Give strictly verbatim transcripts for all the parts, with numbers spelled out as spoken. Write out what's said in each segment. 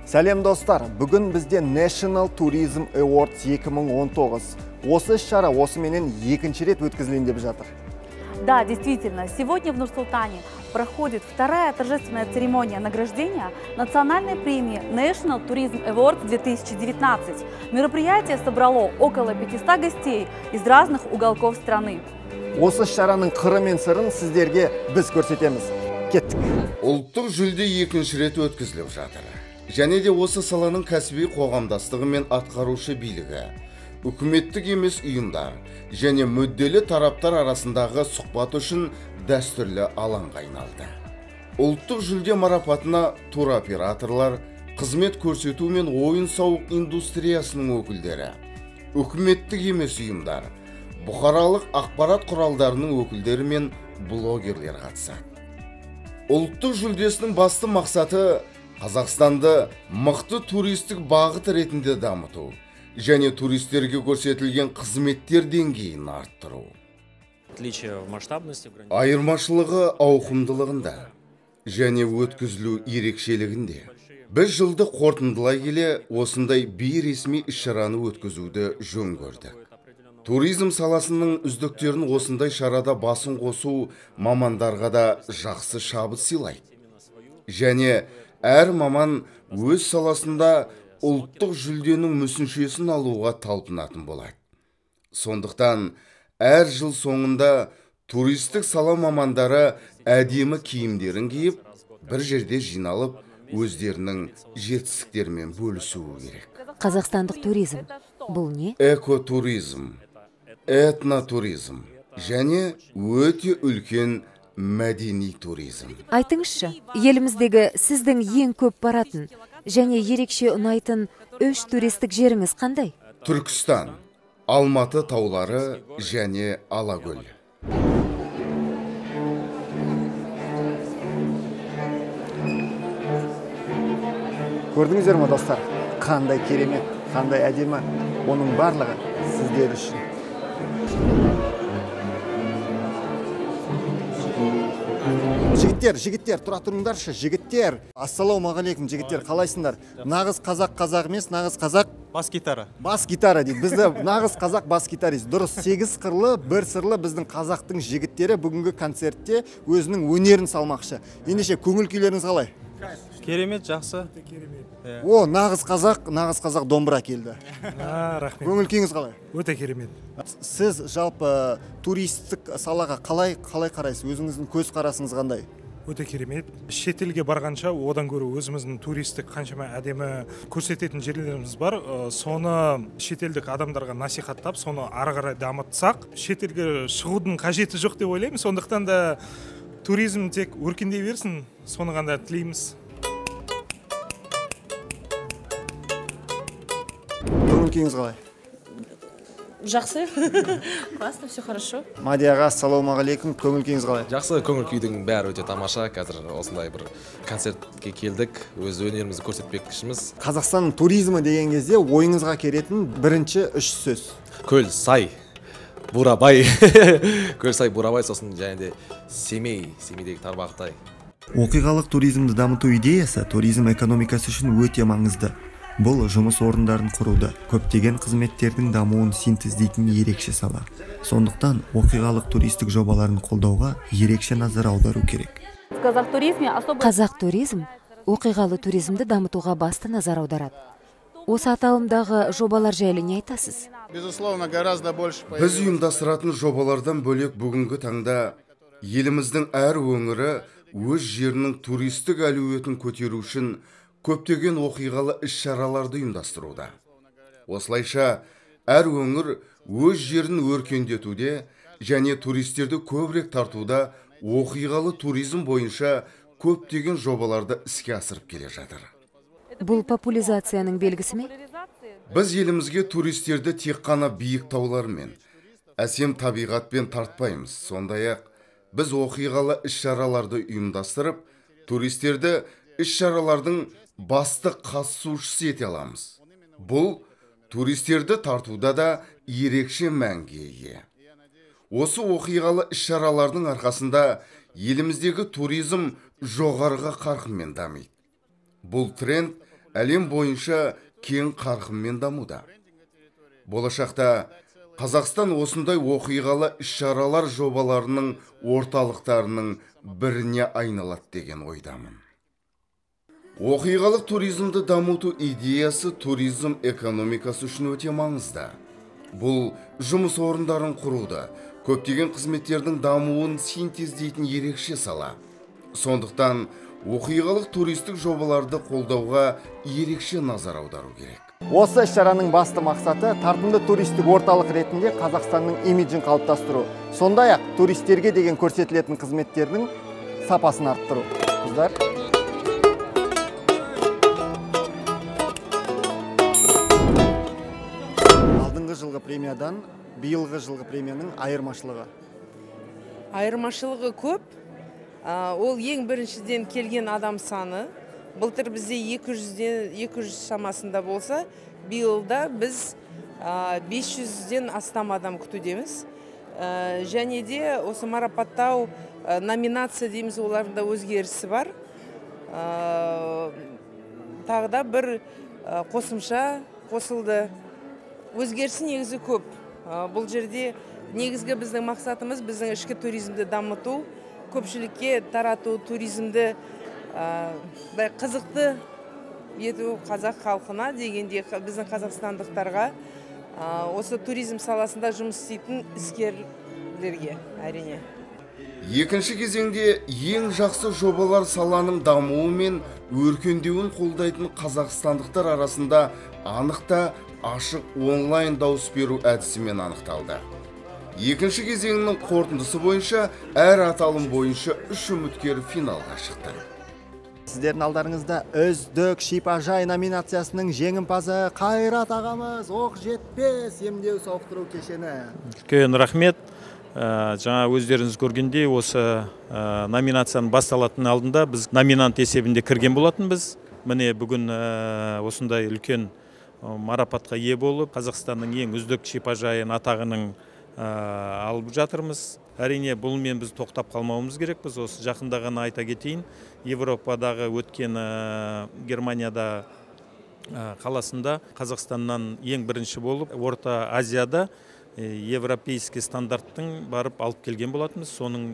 Сәлем достар, бүгін бізде National Tourism Awards екі мың он тоғыз. Осы шара осыменен екінші рет өткізілген деп жатыр. Да, действительно, сегодня в Нур-Султане проходит вторая торжественная церемония награждения национальной премии National Tourism Awards две тысячи девятнадцать. Мероприятие собрало около пятисот гостей из разных уголков страны. Осы шараның қыры мен сырын сіздерге біз көрсетеміз. Кеттік. Ұлттық жүлде екінші рет өткізіліп жатыр. Және де осы саланың кәсіби қоғамдастығы мен атқарушы билігі, үкіметтік емес ұйымдар және мүдделі тараптар арасындағы сұхбат үшін дәстүрлі алаңға айналды. Ұлттық жүлде марапатына туроператорлар, қызмет көрсету мен ойын-сауық индустриясының өкілдері, үкіметтік емес ұйымдар, бұқаралық ақпарат құралдарының өкілдері мен блогерлер қатысады. Ұлттық жүлдесінің басты мақсаты Қазақстанды мықты туристік бағыт ретінде дамыту және туристерге көрсетілген қызметтер деңгейін арттыру. Айырмашылығы ауқымдылығында және өткізілу ерекшелігінде. Біз жылды қорытындылай келе осындай бейресми іс-шараны өткізуді жөн көрдік. Туризм саласының үздіктерін осындай шарада басын қосу мамандарға да жақсы шабыт сыйлайды. Және әр маман өз саласында ұлттық жүлденің мүсіншесін алуға талпынатын болады. Сондықтан әр жыл соңында туристік сала мамандары әдемі киімдерін киіп, бір жерде жиналып, өздерінің жетістіктерімен бөлісуі керек. Қазақстандық туризм бұл не? Экотуризм, этнотуризм және өте үлкен мәдени туризм. Айтыңызшы, еліміздегі сіздің ең көп баратын және ерекше ұнайтын үш туристік жеріңіз қандай? Түркістан, Алматы таулары және Алакөл. Көрдіңіздер ме достар? Қандай керемет, қандай әдемі, оның барлығы сіздер үшін. Жігіттер, жігіттер, тұра тұрыңдаршы, жігіттер. Ассалаумағалейкум, жігіттер, қалайсыңдар? Нағыз қазақ қазақ емес, нағыз қазақ бас гитара. Бас гитара дейді. Бізді нағыз қазақ бас гитарист. Дұрыс, сегіз қырлы, бір сырлы біздің қазақтың жігіттері бүгінгі концертте өзінің өнерін салмақшы. Ендеше көңіл күйлеріңіз қалай? Керемет, жақсы. О, нағыз қазақ, нағыз қазақ домбыра келді. Рахмет. Көңіл күйіңіз қалай? Өте керемет. Сіз жалпы туристік салаға қалай қалай қарайсыз? Өзіңіздің көз қарасыңыз қандай? Өте керемет. Шетелге барғанша одан көрі өзіміздің туристік қаншама әдемі көрсететін жерлеріміз бар. Соны шетелдік адамдарға насихаттап, соны ары қарай дамытсақ, шетелге шығудың қажеті жоқ деп ойлаймын. Сондықтан да туризм тек өркендей берсін, соны ғана тілейміз. Көңіл күйіңіз қалай? Жақсы. Классно, все хорошо. Мадияға, ассалаумағалейкум, көңіл күйіңіз қалай? Жақсы, көңіл күйдің бәрі өте тамаша. Қазір осындай бір концертке келдік, өз өнерімізді көрсетпекшіміз. Қазақстан туризмі деген кезде ойыңызға келетін бірінші үш сөз. Көл, сай, бурабай. Көл, сай, бурабай, сосын және де Семей, Семейдегі Тарбағатай. Оқиғалық туризмді дамыту идеясы туризм экономикасы үшін өте маңызды. Бұл жұмыс орындарын құруды, көптеген қызметтердің дамуын синтездейтін ерекше сала. Сондықтан оқиғалық туристік жобаларын қолдауға ерекше назар аудару керек. Қазақ туризм оқиғалы туризмді дамытуға басты назар аударады. Осы аталымдағы жобалар жайлы не айтасыз? Біз ұйымдастыратын жобалардан бөлек бүгінгі таңда еліміздің әр өңірі өз жерінің туристік әлеуетін көтеру үшін көптеген оқиғалы іс-шараларды ұйымдастыруда. Осылайша, әр өңір өз жерін өркендетуде және туристерді көбірек тартуда оқиғалы туризм бойынша көптеген жобаларды іске асырып келе жатыр. Бұл популяризацияның белгісі ме? Біз елімізге туристерді тек қана биік таулармен, әсем табиғатпен тартпаймыз. Сондай-ақ, біз оқиғалы іс-шараларды ұйымдастырып, туристерді іс-шаралардың басты қатысушысы ете аламыз. Бұл туристерді тартуда да ерекше мәнге ие. Осы оқиғалы іс-шаралардың арқасында еліміздегі туризм жоғарғы қарқынмен дамиды. Бұл тренд әлем бойынша кең қарқынмен дамуда. Болашақта Қазақстан осындай оқиғалы іс-шаралар жобаларының орталықтарының біріне айналады деген ойдамын. Оқиғалық туризмді дамыту идеясы туризм экономикасы үшін өте маңызды. Бұл жұмыс орындарын құруды, көптеген қызметтердің дамуын синтездейтін ерекше сала. Сондықтан оқиғалық туристік жобаларды қолдауға ерекше назар аудару керек. Осы іс-шараның басты мақсаты тартымды туристік орталық ретінде Қазақстанның имиджін қалыптастыру. Сондай-ақ туристерге деген көрсетілетін қызметтердің сапасын арттыру. Қыздар. Алдыңғы жылғы премиядан биылғы жылғы премияның айырмашылығы. Айырмашылығы көп. Ол ең біріншіден келген адам саны. Былтыр бізде екі жүз шамасында болса, биылда біз бес жүзден астам адам күтудеміз. Және де осы марапаттау номинация дейміз, оларында өзгерісі бар. Тағы да бір қосымша қосылды. Өзгерісі негізі көп. Бұл жерде негізгі біздің мақсатымыз біздің ішкі туризмді дамыту, көпшілікке тарату туризмді қызықты ету қазақ халқына дегенде біздің қазақстандықтарға осы туризм саласында жұмыс істейтін іскерлерге әрине. Екінші кезеңде ең жақсы жобалар саланың дамуы мен өркендеуін қолдайтын қазақстандықтар арасында анықта ашық онлайн дауыс беру әдісімен анықталды. Екінші кезеңнің қорытындысы бойынша әр аталым бойынша үш үміткер финалға шықты. Сіздердің алдарыңызда үздік шипажай номинациясының жеңімпазы Қайрат ағамыз, оқ жетпес емдеу сауықтыру кешені. Үлкен рахмет. Жаңа өздеріңіз көргендей, осы номинацияның басталатын алдында біз номинант есебінде кірген болатынбыз. Міне бүгін осындай үлкен марапатқа ие болып, Қазақстанның ең үздік шипажайын атағының алып жатырмыз. Әрине, бұлмен біз тоқтап қалмауымыз керек. Біз осы жақында ғана айта кетейін. Европадағы өткен Германияда қаласында Қазақстаннан ең бірінші болып, Орта Азияда европейский стандарттың барып алып келген болатынбыз. Соның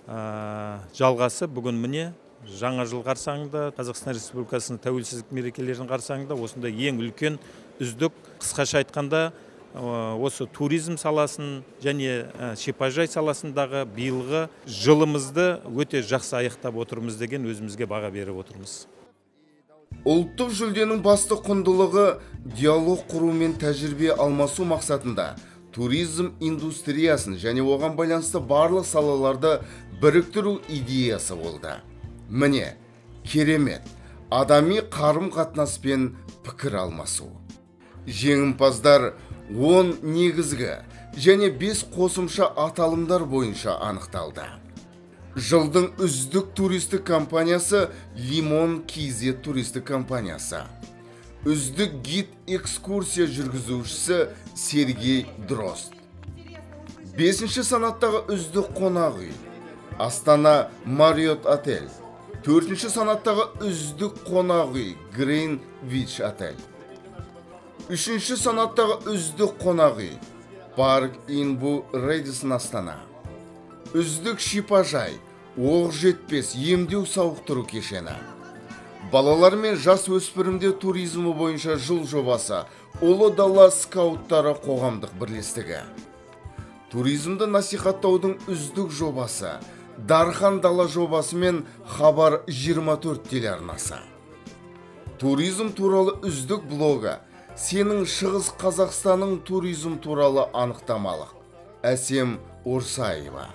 жалғасы бүгін міне жаңа жыл қарсаңында, Қазақстан Республикасының тәуелсіздік мерекелерінің қарсаңында осында ең үлкен үздік, қысқаша айтқанда, осы туризм саласын және шипажай саласындағы биылғы жылымызды өте жақсы аяқтап отырмыз деген өзімізге баға беріп отырмыз. Ұлттық жүлденің басты құндылығы диалог құру мен тәжірибе алмасу мақсатында туризм индустриясын және оған байланысты барлық салаларды біріктіру идеясы болды. Міне, керемет, адами қарым-қатынас пен пікір алмасу. Жеңімпаздар он негізгі және бес қосымша аталымдар бойынша анықталды. Жылдың үздік туристік компаниясы Лимон Кз туристік компаниясы. Үздік гид экскурсия жүргізушісі Сергей Дрозд. Бесінші санаттағы үздік қонақ үй Астана Мариот отель. Төртінші санаттағы үздік қонақ үй Гринвич отель. Үшінші санаттағы үздік қонақ үй Парк Инбу Рэдисон Астана. Үздік шипажай оқ жетпес емдеу сауықтыру кешені. Балалар мен жас өспірімдер туризмі бойынша жыл жобасы Ұлы дала скауттары қоғамдық бірлестігі. Туризмді насихаттаудың үздік жобасы Дархан дала жобасы мен Хабар жиырма төрт телеарнасы. Туризм туралы үздік блогы Сенің Шығыс Қазақстанның туризм туралы анықтамалық Әсем Орсаева.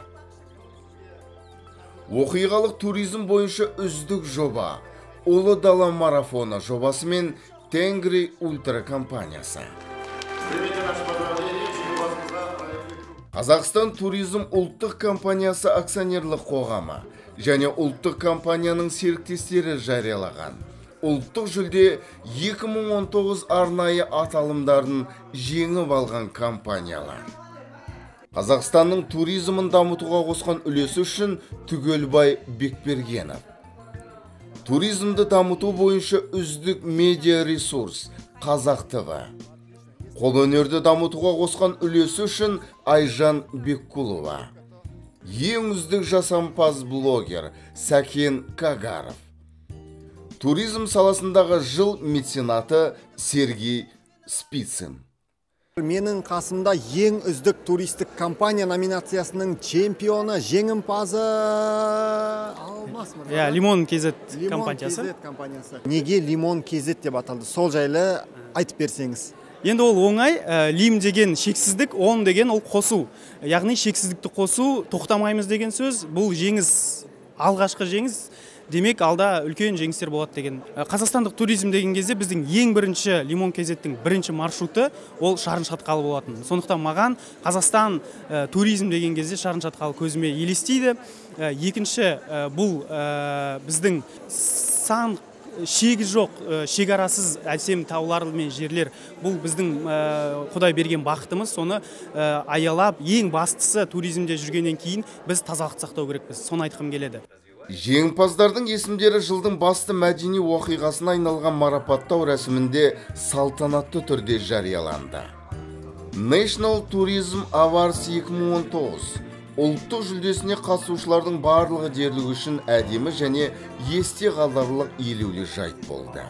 Оқиғалық туризм бойынша үздік жоба Ұлы дала марафоны жобасы мен Тенгри Ультра компаниясы. Қазақстан туризм ұлттық компаниясы акционерлік қоғамы және ұлттық компанияның серіктестері жариялаған ұлттық жүлде екі мың он тоғыз арнайы аталымдарын жеңіп алған компаниялар. Қазақстанның туризмін дамытуға қосқан үлесі үшін Түгелбай Бекбергенов. туризмді дамыту бойынша үздік медиа ресурс Қазақ ТВ. Қолөнерді дамытуға қосқан үлесі үшін Айжан Беккулова. Ең үздік жасампаз блогер Сәкен Кагаров. Туризм саласындағы жыл меценаты Сергей Спицын. Менің қасымда ең үздік туристік компания номинациясының чемпионы, жеңімпазы Алмас мырза. Иә, Лимон кз компаниясы. Лимон кз компаниясы. Неге Лимон кз деп аталды? Сол жайлы айтып берсеңіз. Енді ол оңай, лим деген шексіздік, он деген ол қосу. Яғни шексіздікті қосу, тоқтамаймыз деген сөз, бұл жеңіс, алғашқы жеңіс. Демек, алда үлкен жеңістер болады деген. Қазақстандық туризм деген кезде біздің ең бірінші Лимон кз-тің бірінші маршруты ол Шарын Шатқалы болатын. Сондықтан маған Қазақстан туризм деген кезде Шарын Шатқалы көзіме елестейді. Екінші, бұл біздің сан шегі жоқ, шекарасыз әсем таулар мен жерлер. Бұл біздің Құдай берген бақытымыз. Соны аялап, ең бастысы туризмде жүргеннен кейін біз тазалықты сақтау керекпіз. Соны айтқым келеді. Жеңімпаздардың есімдері жылдың басты мәдени оқиғасына айналған марапаттау рәсімінде салтанатты түрде жарияланды. National Tourism Awards екі мың он тоғыз ұлттық жүлдесіне қатысушылардың барлығы дерлігі үшін әдемі және есте қаларлық елеулі жайт болды.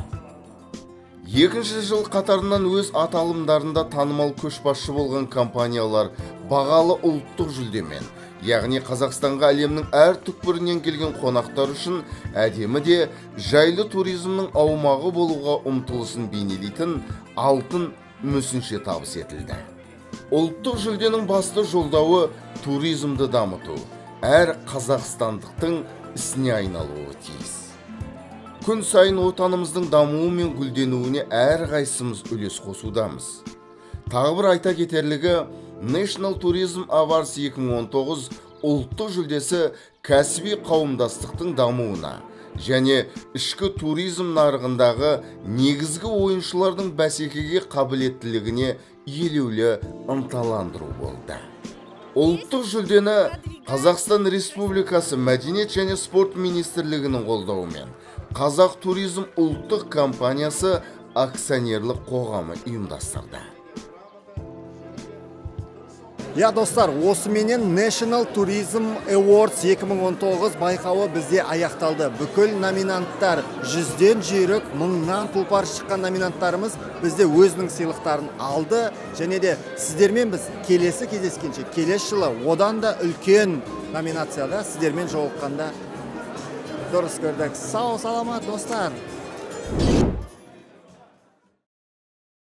Екінші жыл қатарынан өз аталымдарында танымал көшбасшы болған компаниялар бағалы ұлттық жүлдемен, яғни Қазақстанға әлемнің әр түкпірінен келген қонақтар үшін әдемі де жайлы туризмнің аумағы болуға ұмтылысын бейнелейтін алтын мүсінші табыс етілді. Ұлттық жүлденің басты жолдауы туризмді дамыту, әр қазақстандықтың ісіне айналуы тиіс. Күн сайын отанымыздың дамуы мен гүлденуіне әр қайсымыз үлес қосудамыз. Тағы бір айта кетерлігі, National Tourism Awards екі мың он тоғыз ұлттық жүлдесі кәсіби қауымдастықтың дамуына және ішкі туризм нарығындағы негізгі ойыншылардың бәсекеге қабілеттілігіне елеулі ынталандыру болды. Ұлттық жүлдені Қазақстан Республикасы Мәдениет және спорт министрлігінің қолдауымен Қазақ туризм ұлттық компаниясы акционерлік қоғамы ұйымдастырды. Я достар, осыменен National Tourism Awards екі мың он тоғыз байқауы бізде аяқталды. Бүкіл номинанттар жүзден жүйрік, мыңнан тұлпар шыққан номинанттарымыз бізде өзінің сыйлықтарын алды. Және де сіздермен біз келесі кездескенше, келесі жылы одан да үлкен номинацияда сіздермен жолыққанда дұрыс көрдік. Сау саламат достар.